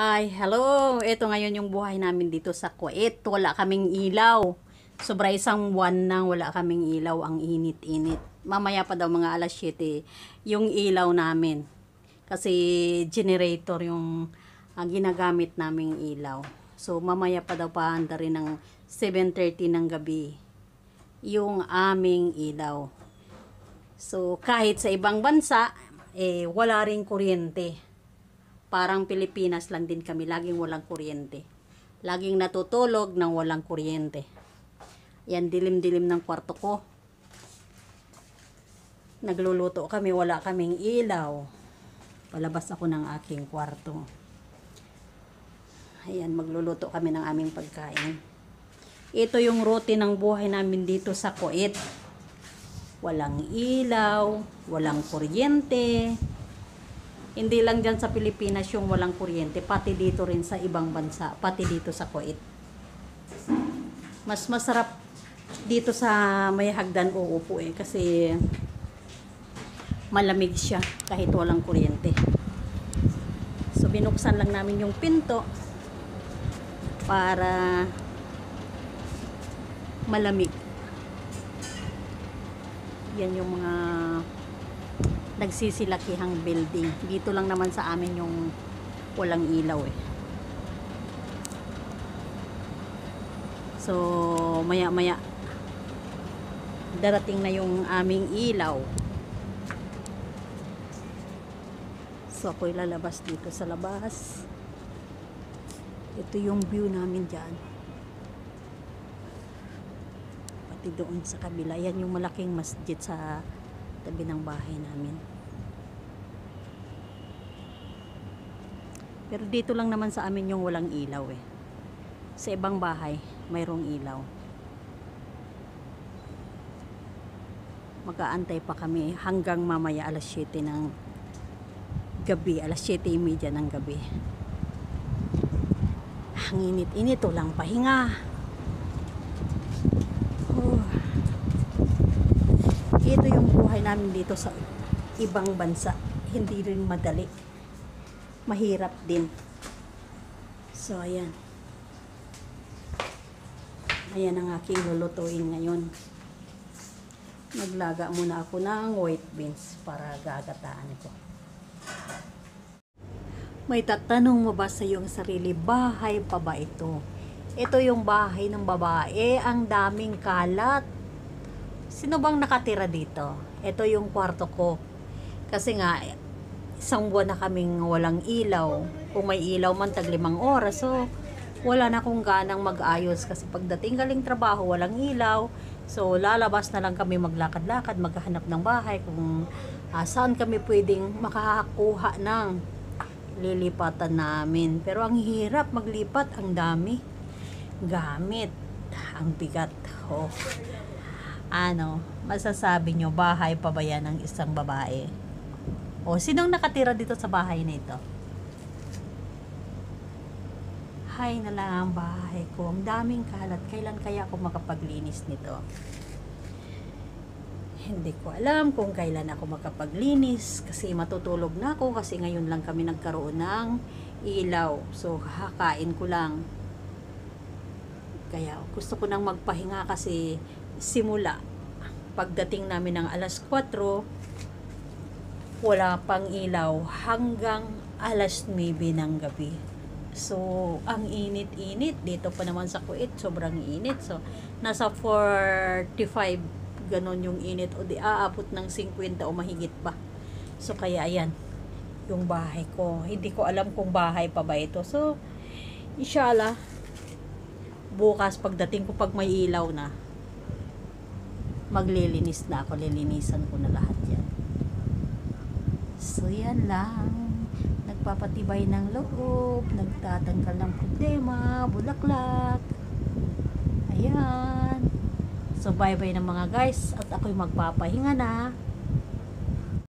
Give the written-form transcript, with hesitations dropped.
Hi, hello! Ito ngayon yung buhay namin dito sa Kuwait. Wala kaming ilaw. Sobra isang buwan nang wala kaming ilaw. Ang init-init. Mamaya pa daw mga alas 7 yung ilaw namin. Kasi generator yung ginagamit naming ilaw. So mamaya pa daw paanda rin ng 7:30 ng gabi yung aming ilaw. So kahit sa ibang bansa, wala ring kuryente. Parang Pilipinas lang din kami, laging walang kuryente. Laging natutulog nang walang kuryente. Yan, dilim-dilim ng kwarto ko. Nagluluto kami, wala kaming ilaw. Palabas ako ng aking kwarto. Ayan, magluluto kami ng aming pagkain. Ito yung routine ng buhay namin dito sa Kuwait. Walang ilaw, walang kuryente. Hindi lang dyan sa Pilipinas yung walang kuryente, pati dito rin sa ibang bansa, pati dito sa Kuwait. Mas masarap dito sa may hagdan uupo kasi malamig siya kahit walang kuryente. So binuksan lang namin yung pinto para malamig. Yan yung mga nagsisilakihang building. Dito lang naman sa amin yung walang ilaw So maya-maya darating na yung aming ilaw. So ako'y lalabas dito sa labas. Ito yung view namin dyan. Pati doon sa kabila. Yan yung malaking masjid sa tabi ng bahay namin. Pero dito lang naman sa amin yung walang ilaw Sa ibang bahay, mayroong ilaw. Mag-aantay pa kami hanggang mamaya alas 7 ng gabi. Alas 7:30 ng gabi. Ang init-init, walang pahinga. Ito yung buhay namin dito sa ibang bansa. Hindi rin madali. Mahirap din. So, ayan. Ayan ang aking lulutuin ngayon. Naglaga muna ako ng white beans para gagataan ito. May tatanong mo ba sa iyong sarili, bahay pa ba ito? Ito yung bahay ng babae. Ang daming kalat. Sino bang nakatira dito? Ito yung kwarto ko. Kasi nga, isang buwan na kaming walang ilaw. Kung may ilaw man, tag 5 oras. So, wala na akong ganang mag-ayos. Kasi pagdating galing trabaho, walang ilaw. So, lalabas na lang kami maglakad-lakad, maghahanap ng bahay. Kung saan kami pwedeng makakuha ng lilipatan namin. Pero ang hirap maglipat. Ang dami. Gamit. Ang bigat. Masasabi nyo, bahay pa ba yan ng isang babae? O, sinong nakatira dito sa bahay na ito? Hay na lang ang bahay ko. Ang daming kalat. Kailan kaya ako makapaglinis nito? Hindi ko alam kung kailan ako makapaglinis. Kasi matutulog na ako. Kasi ngayon lang kami nagkaroon ng ilaw. So, kakain ko lang. Kaya gusto ko nang magpahinga kasi simula pagdating namin ng alas 4 wala pang ilaw hanggang alas 9 ng gabi. So ang init-init dito pa naman sa Kuwait, sobrang init. So nasa 45 ganon yung init o di aabot ng 50 o mahigit pa. So kaya ayan yung bahay ko. Hindi ko alam kung bahay pa ba ito. So inshallah bukas pagdating ko pag may ilaw na, maglilinis na ako, lilinisan ko na lahat yan. So yan lang, nagpapatibay ng loob, nagtatanggal ng problema, bulaklak. Ayan. So bye bye na mga guys, at ako'y magpapahinga na.